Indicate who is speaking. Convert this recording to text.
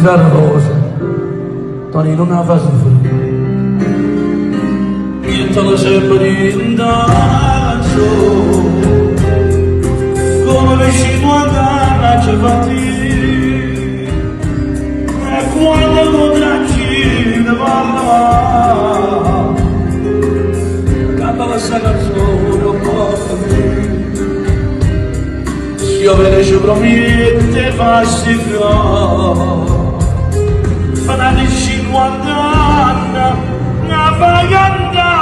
Speaker 1: fare cose, Tony non la fa soffrire. Io te lo sempre indanzo, come vicino a gara ci fatti, e quando potracci ne parla, canta questa canzone un po' per me. Io ve ne ci promette farsi fa da 50 anni, una vaganda